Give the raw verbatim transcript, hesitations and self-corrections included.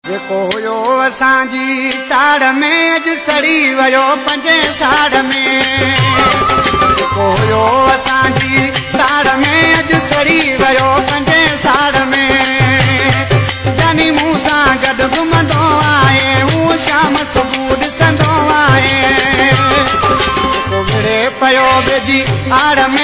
जेको हुयो असांजी ताड़ में अॼु सड़ी वियो पंजे साड़ में। जेको हुयो असांजी ताड़ में अॼु सड़ी वियो पंजे साड़ में। जानी मूं सां गॾु घुमंदो आहे हू शाम सुबुह ॾिसंदो आहे। जेको विड़े पियो वेझी आड़ में